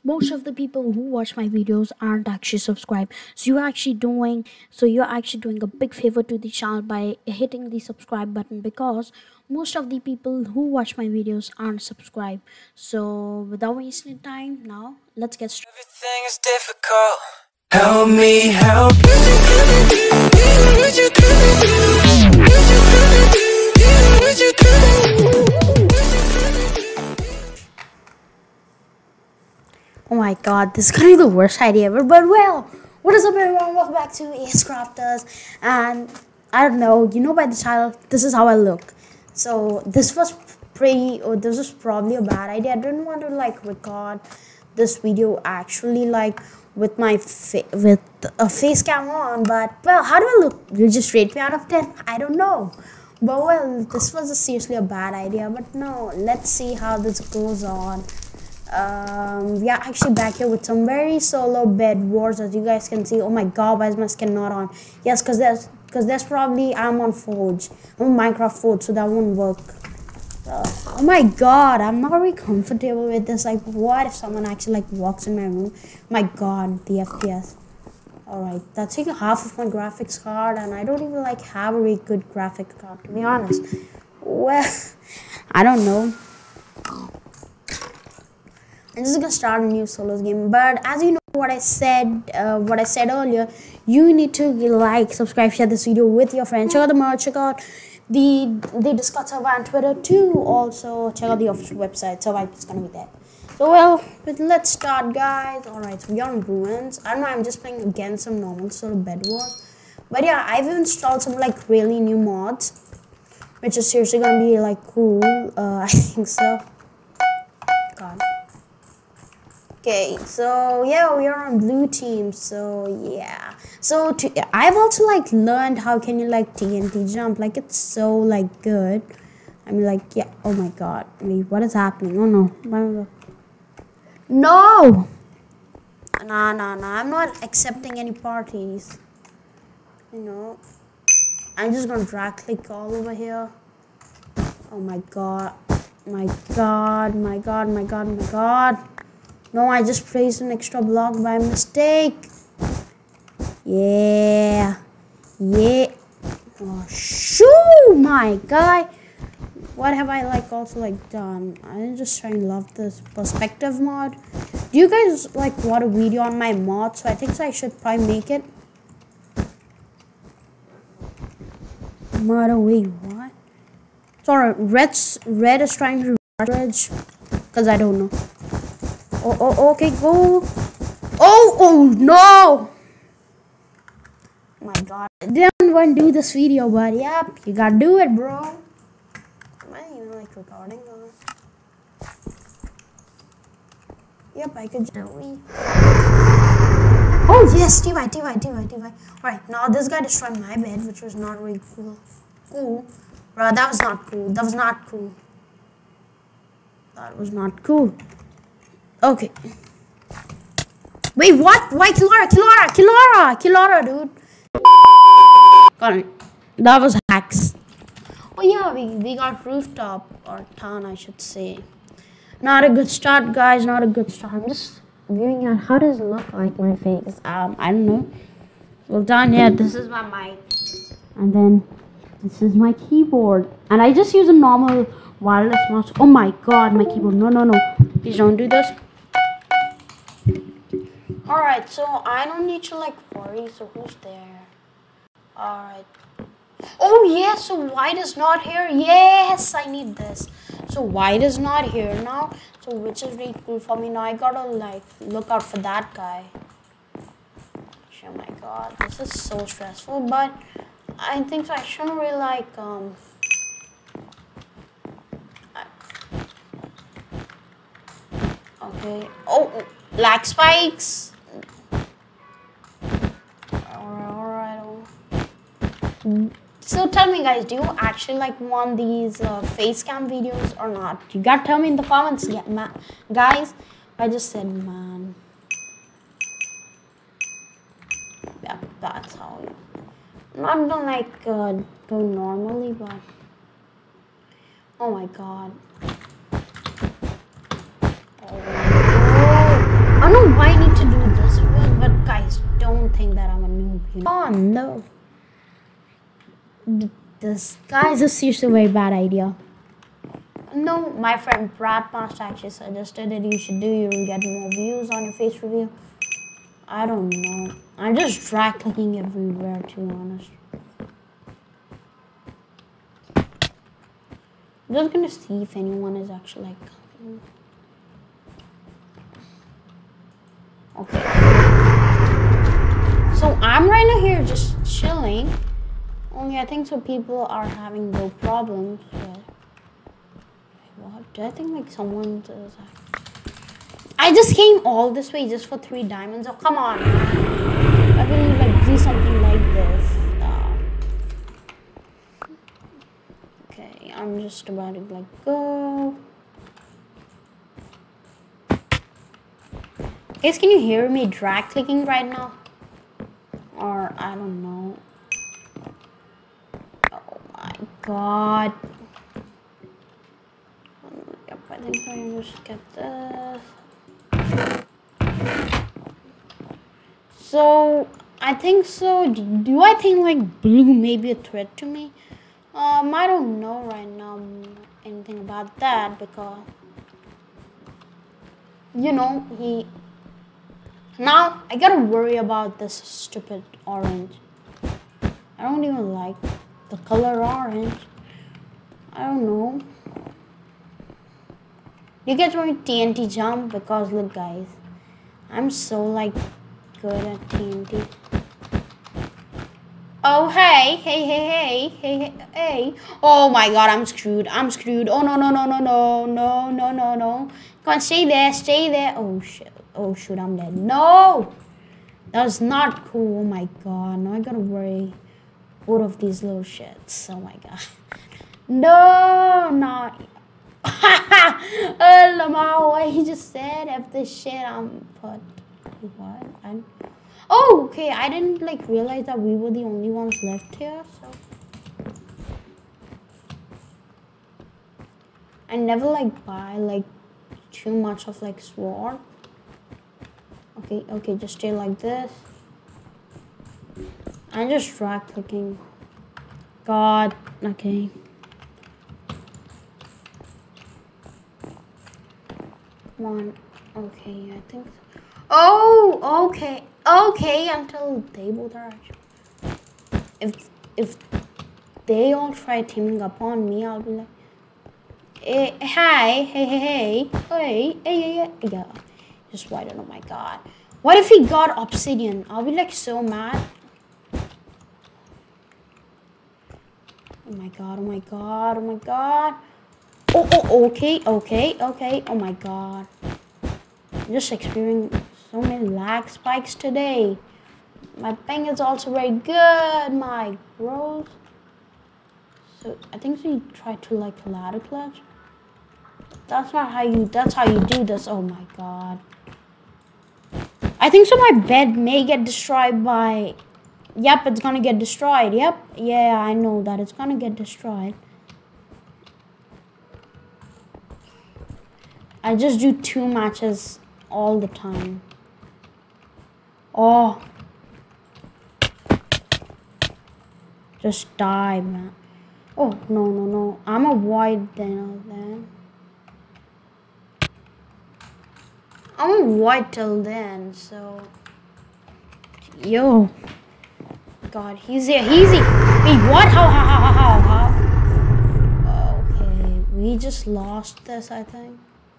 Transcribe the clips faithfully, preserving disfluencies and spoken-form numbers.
most of the people who watch my videos aren't actually subscribed. So you're actually doing so you're actually doing a big favor to the channel by hitting the subscribe button, because most of the people who watch my videos aren't subscribed. So without wasting time, now let's get started. Everything is difficult. Help me help Oh my god, this is gonna be the worst idea ever. But well, what is up everyone? Welcome back to Ace Crafters. And I don't know, you know by the title, this is how I look. So this was pretty, or this was probably a bad idea. I didn't want to like record this video actually like with my fa with a face cam on, but well, how do I look? Will you just rate me out of ten? I don't know. But well, this was a seriously a bad idea. But no, let's see how this goes on. Um, we are actually back here with some very solo bed wars, as you guys can see. Oh my god, why is my skin not on? Yes, because there's because there's probably I'm on Forge. I'm on Minecraft Forge, so that won't work. Uh, oh my god, I'm not very comfortable with this. Like, what if someone actually like walks in my room? My god, the F P S. Alright, that's taking half of my graphics card, and I don't even like have a very good graphic card, to be honest. Well, I don't know. I'm just gonna start a new solos game, but as you know what I said, uh, what I said earlier, you need to like, subscribe, share this video with your friends. Check out the merch, check out the the Discord server and Twitter too. Also check out the official website, so it's gonna be there. So well, but let's start, guys. All right, so we're on ruins. I don't know, I'm just playing against some normal sort of bed wars, but yeah, I've installed some like really new mods, which is seriously gonna be like cool. Uh, I think so. God. Okay, so yeah, we are on blue team. So yeah, so to, I've also like learned how can you like T N T jump. Like, it's so like good. I mean, like, yeah. Oh my god, wait, what is happening? Oh no, no, nah, nah, nah. I'm not accepting any parties. You know, I'm just gonna drag click all over here. Oh my god, my god, my god, my god, my god. No, I just placed an extra block by mistake. Yeah. Yeah. Oh, shoo, my guy. What have I like also like done? I'm just trying to love this perspective mod. Do you guys like want a video on my mod? So I think so I should probably make it. Mod, wait, what? Sorry, Red's, Red is trying to bridge. Because I don't know. Oh, oh, okay, go. Oh, oh, no. My god. I didn't want to do this video, but yep, you gotta do it, bro. Am I even like recording? Or? Yep, I could do it. Oh, yes, T Y, T Y, T Y, T Y. Alright, now this guy destroyed my bed, which was not really cool. Cool. Bro, that was not cool. That was not cool. That was not cool. Okay. Wait, what? Why Kilara? Kilara? Kilara? Kilara, dude. Got it. That was hacks. Oh yeah, we, we got rooftop, or town, I should say. Not a good start, guys. Not a good start. I'm just viewing at how does it look like my face. Um, I don't know. Well, down here, this is my mic. And then this is my keyboard. And I just use a normal wireless mouse. Oh my god, my keyboard. No, no, no. Please don't do this. Alright, so I don't need to like worry. So who's there? Alright. Oh yes, so White is not here. Yes, I need this. So White is not here now. So which is really cool for me. Now I gotta like look out for that guy. Oh my god, this is so stressful. But I think so I shouldn't really like um okay. Oh, black spikes. Alright, alright. So tell me, guys, do you actually like want these uh, face cam videos or not? You gotta tell me in the comments, yeah, man. Guys. I just said, man. Yeah, that's how. I'm not gonna like uh, do normally, but oh my god. Oh. think that I'm a noob. You know? Oh no. This guy is a seriously very bad idea. No, my friend Brad Past actually suggested that you should do. You will get more views on your face review. I don't know. I'm just drag clicking everywhere, to be honest. I'm just gonna see if anyone is actually like. Okay. So I'm right now here just chilling. Only I think so people are having no problems with. What? Do I think like someone does that? I just came all this way just for three diamonds. Oh, come on, man. I really like do something like this. Uh, okay, I'm just about to like go. Guys, can you hear me drag clicking right now? Or I don't know. Oh my god. Yep, I think I can just get this. So I think so. Do I think like blue may be a threat to me? Um, I don't know right now anything about that because you know he. Now I gotta worry about this stupid orange. I don't even like the color orange. I don't know. You guys want T N T jump? Because look guys, I'm so like good at T N T. Oh hey, hey, hey, hey, hey, hey, hey. Oh my god, I'm screwed. I'm screwed. Oh no, no, no, no, no, no, no, no, no. Come on, stay there, stay there. Oh shit. Oh shoot, I'm dead. No! That was not cool. Oh my god. Now I gotta worry both of these little shits. Oh my god. No, not. Oh, Lamar, what he just said. If this shit I'm put. What? I, oh, okay. I didn't like realize that we were the only ones left here. So. I never like buy like too much of like sword. Okay, okay, just stay like this. I'm just drag clicking. God, okay. Come on. Okay, I think so. Oh, okay. Okay, until they both are actually. If if they all try teaming up on me, I'll be like, hey, hi, hey, hey, hey, hey, hey, hey, yeah. Just widen. Oh my god. What if he got obsidian? I'll be like so mad. Oh my god, oh my god, oh my god. Oh, oh, okay, okay, okay. Oh my god. I'm just experiencing so many lag spikes today. My ping is also very good, my bros. So I think we tried to like ladder clutch. That's not how you, that's how you do this. Oh my god. I think so my bed may get destroyed by... Yep, it's gonna get destroyed. Yep. Yeah, I know that it's gonna get destroyed. I just do two matches all the time. Oh. Just die, man. Oh, no, no, no. I'm a void then. then. I'm a void till then, so... Yo. God, he's here. He's here. Wait, what? How, how, how, how, how? Okay, we just lost this, I think.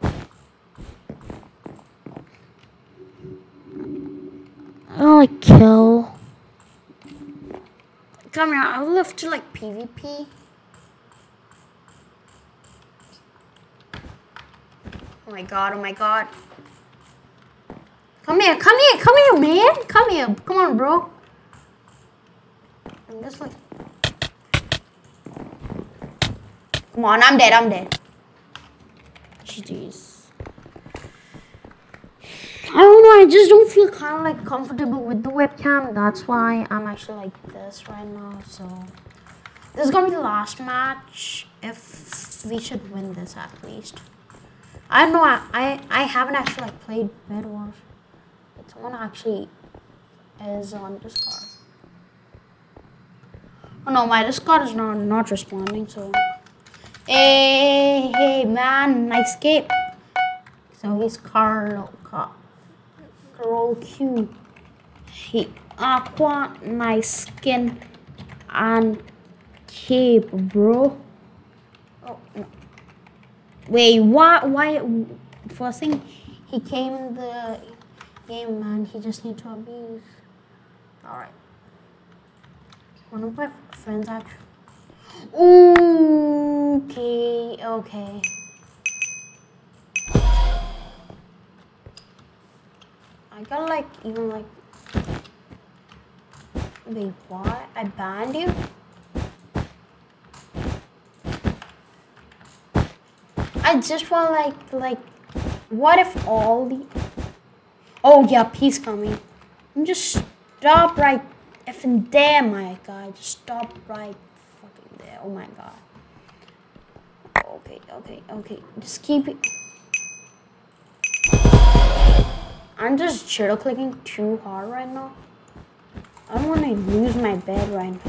Oh, like kill. Come here, I would love to like PvP. Oh my god, oh my god. Come here, come here, come here, man. Come here. Come on, bro. I'm just like... Come on, I'm dead, I'm dead. Jeez. I don't know, I just don't feel kind of like comfortable with the webcam. That's why I'm actually like this right now. So this is gonna be the last match if we should win this at least. I don't know, I I, I haven't actually like played Bed Wars. But someone actually is on Discord. Oh no, my Discord is not not responding. So, hey, hey, man, nice cape. So he's Carl, Carl Q. He Aqua, nice skin, and cape, bro. Oh no. Wait, why? Why? First thing, he came in the game, man. He just need to abuse. All right. One of my friends actually. Okay, okay. I got like even like. Wait, what? I banned you? I just want like like. What if all the. Oh, yeah, he's coming. Just stop right effing there, my guy. Just stop right fucking there. Oh my god. Okay, okay, okay. Just keep it. I'm just chill clicking too hard right now. I don't want to lose my bed right now.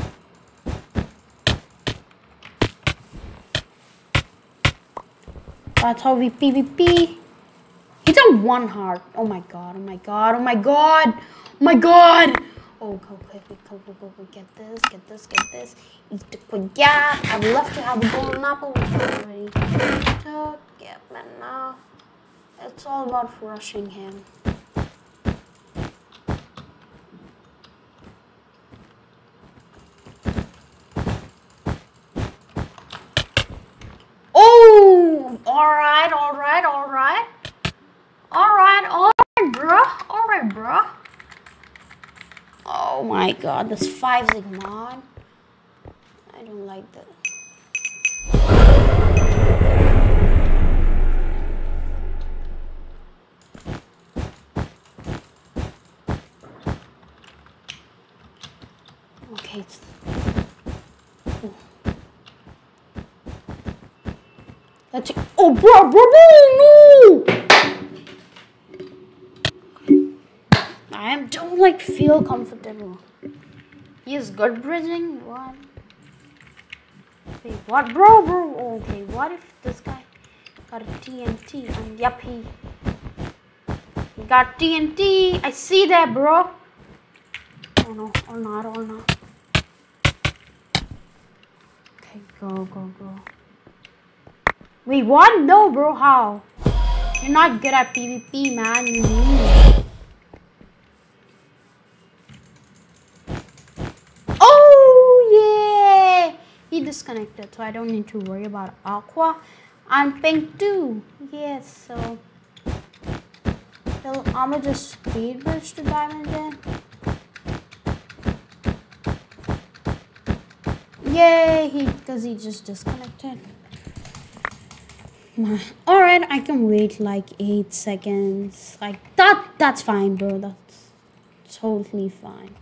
That's how we PvP. It's a one heart. Oh my god, oh my god, oh my god, oh my god. Oh, go quickly, go, go, go, go, get this, get this, get this. Eat the quick, yeah. I would love to have a golden apple already. So, get man now. It's all about rushing him. Oh, all right, all right, all right. All right, all right, bruh. All right, bruh. Oh my god, this five Sigma. I don't like that. Okay. It's... Let's. Oh, bro, bro, no! I don't like feel comfortable. He is good bridging. What? Wait, what, bro, bro? Okay, what if this guy got a T N T? And yep, he, he got T N T. I see that, bro. Oh no, or not, or not. Okay, go, go, go. Wait, what? No, bro, how? You're not good at PvP, man. You need. Disconnected, so I don't need to worry about Aqua and Pink too. Yes, so I'ma just speed bridge to Diamond then. Yay, he because he just disconnected. All right, I can wait like eight seconds. Like that. That's fine, bro. That's totally fine.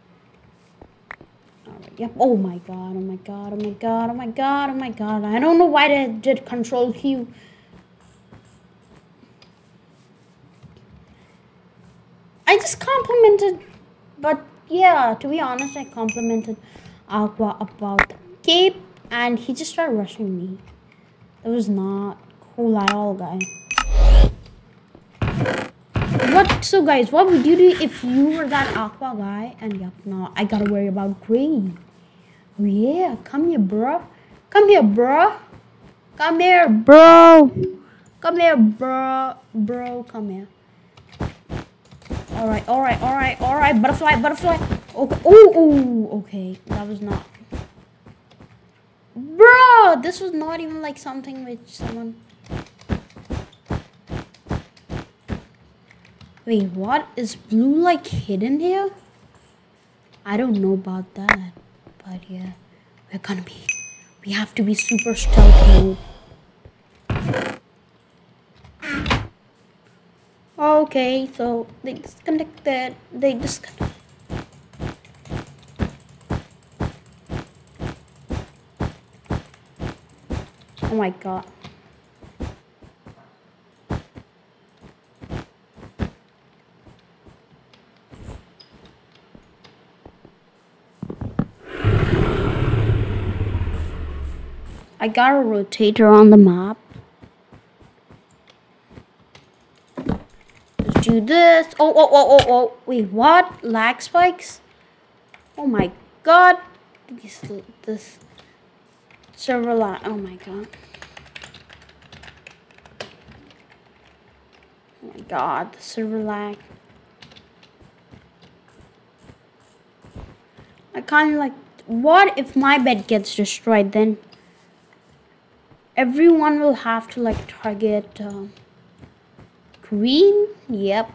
Yep. Oh my god, oh my god, oh my god, oh my god, oh my god. I don't know why they did control Q. I just complimented, but yeah, to be honest, I complimented Aqua about Cape and he just started rushing me. That was not cool at all, guys. What? So, guys, what would you do if you were that Aqua guy? And yep, no, I gotta worry about Green. Oh, yeah, come here, bro. Come here, bro. Come here, bro. Come here, bro. Bro, come here. All right, all right, all right, all right. Butterfly, butterfly. Okay. Oh, oh, okay. That was not. Bro, this was not even like something which someone. Wait, what? Is blue like hidden here? I don't know about that. But yeah, we're gonna be. We have to be super stealth mode. Okay, so they disconnected. They disconnected. Oh my god. I got a rotator on the map. Let's do this. Oh, oh, oh, oh, oh. Wait, what? Lag spikes? Oh my god. This, this server lag. Oh my god. Oh my god, the server lag. I can't like, what if my bed gets destroyed? Then everyone will have to like target uh, green. Yep.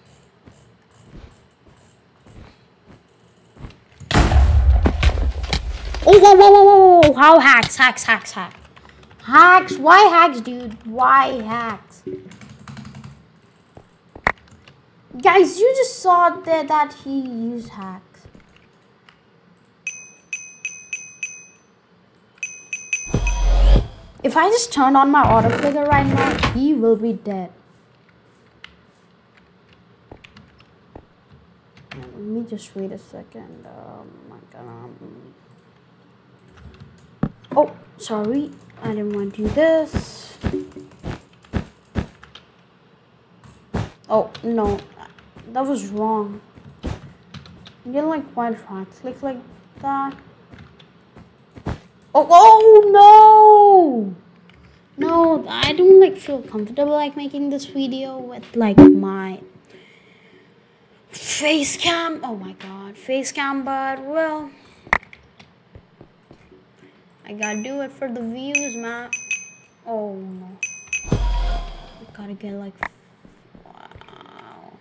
Oh, whoa, whoa, whoa, whoa, whoa. How hacks, hacks, hacks, hacks. Hacks? Why hacks, dude? Why hacks? Guys, you just saw there that he used hacks. If I just turn on my auto clicker right now, he will be dead. Let me just wait a second. Oh my god. Oh, sorry. I didn't want to do this. Oh, no. That was wrong. You didn't like one right click like that. Oh, oh no! No, I don't like feel comfortable like making this video with like my face cam. Oh my god, face cam, but well, I gotta do it for the views, man. Oh no. I gotta get like, wow.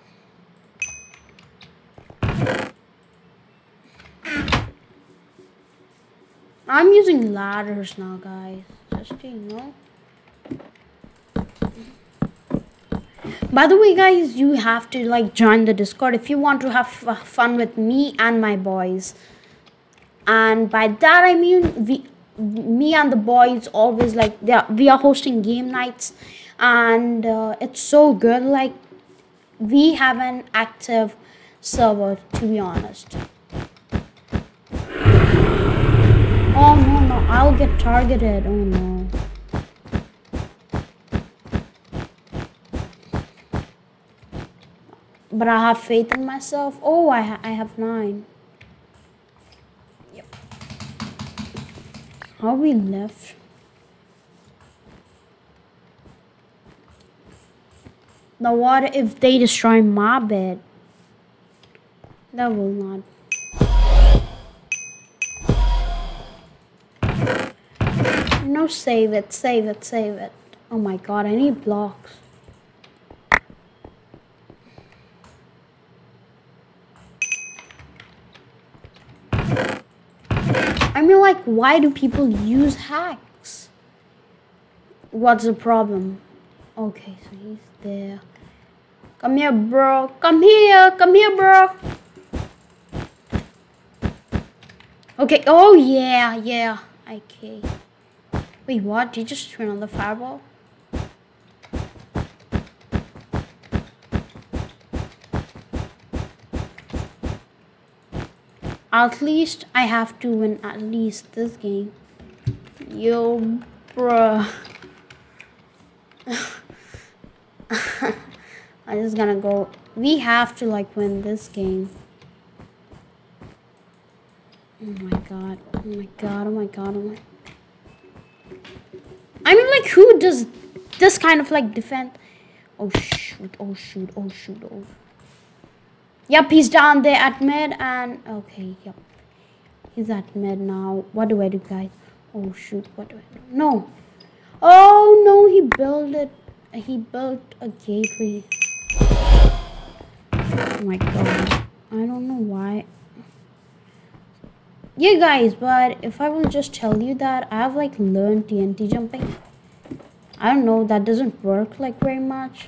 I'm using ladders now, guys, just so you know. By the way, guys, you have to like join the Discord if you want to have fun with me and my boys. And by that I mean we, me and the boys always like they are, we are hosting game nights, and uh, it's so good. Like we have an active server, to be honest. Oh no, no, I'll get targeted. Oh no. But I have faith in myself. Oh, I, ha I have nine. Yep. Are we left? Now what if they destroy my bed? That will not. No, save it, save it, save it. Oh my god, I need blocks. I mean, like, why do people use hacks? What's the problem? Okay, so he's there. Come here, bro. Come here. Come here, bro. Okay. Oh, yeah. Yeah. Okay. Wait, what? Did you just turn on the fireball? At least I have to win at least this game. Yo, bruh. I'm just gonna go. We have to like win this game. Oh my god. Oh my god. Oh my god. Oh my. I mean, like, who does this kind of like defend? Oh shoot. Oh shoot. Oh shoot. Oh. Yep, he's down there at mid, and okay, yep. He's at mid now. What do I do, guys? Oh shoot, what do I do? No. Oh no, he built it. He built a gateway. Oh my god. I don't know why. Yeah, guys, but if I will just tell you that I have like learned T N T jumping. I don't know, that doesn't work like very much.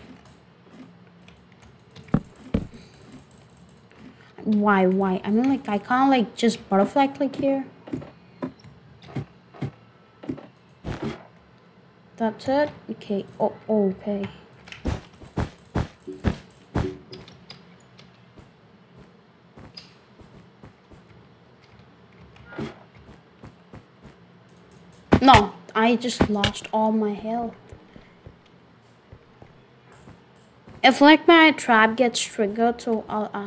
Why, why? I mean, like, I can't, like, just butterfly click here. That's it? Okay. Oh, okay. No, I just lost all my health. If like my trap gets triggered, so I'll, I'll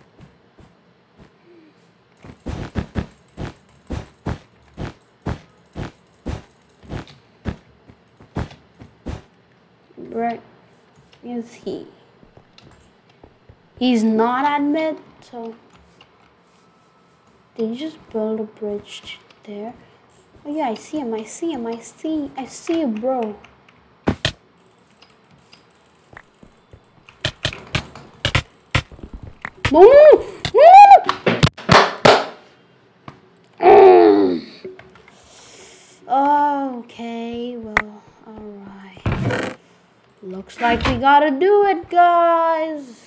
where is he? He's not at mid, so did you just build a bridge there? Oh yeah, I see him, I see him, I see, I see you, bro. No, no, no, no, no. Okay, well, alright. Looks like we gotta do it, guys.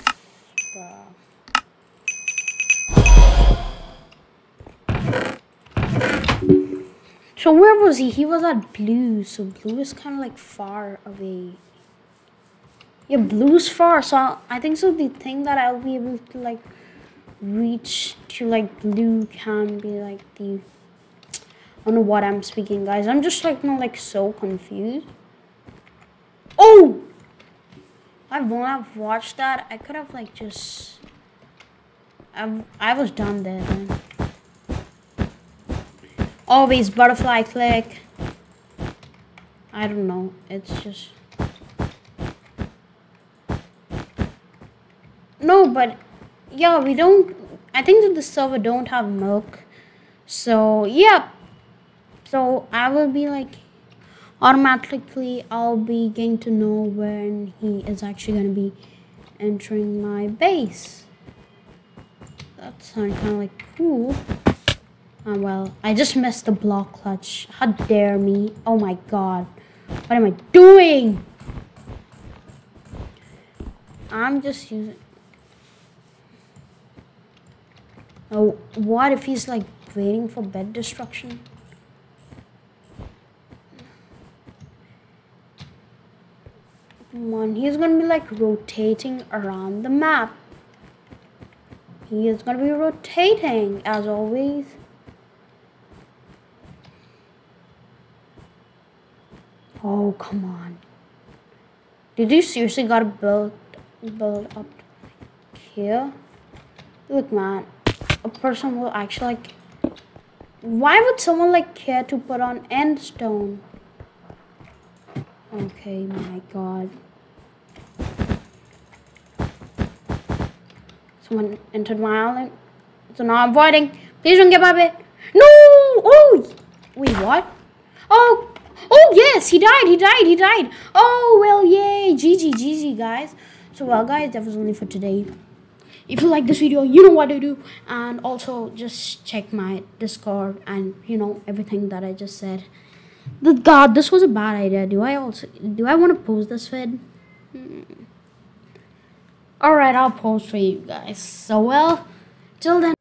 So where was he? He was at blue. So blue is kind of like far away. Yeah, blue's far. So I think so. The thing that I'll be able to like reach to like blue can be like the. I don't know what I'm speaking, guys. I'm just like not like so confused. Oh, I won't have watched that. I could have like just. I I was done there then. Always butterfly click. I don't know. It's just. No, but yeah, we don't. I think that the server don't have milk. So yeah. So I will be like automatically. I'll be getting to know when he is actually gonna be entering my base. That sounds kind of like cool. Oh, well, I just missed the block clutch. How dare me? Oh my god. What am I doing? I'm just using... Oh, what if he's like waiting for bed destruction? Come on, he's gonna be like rotating around the map. He is gonna be rotating as always. Oh, come on. Did you seriously gotta build, build up here? Look, man. A person will actually like... Why would someone like care to put on end stone? Okay, my god. Someone entered my island. So now I'm avoiding. Please don't get my bit. No! Oh! Wait, what? Oh! Oh, yes, he died, he died, he died. Oh, well, yay. G G, G G, guys. So, well, guys, that was only for today. If you like this video, you know what to do. And also, just check my Discord and, you know, everything that I just said. The God, this was a bad idea. Do I also, do I want to post this vid? Hmm. Alright, I'll post for you guys. So, well, till then.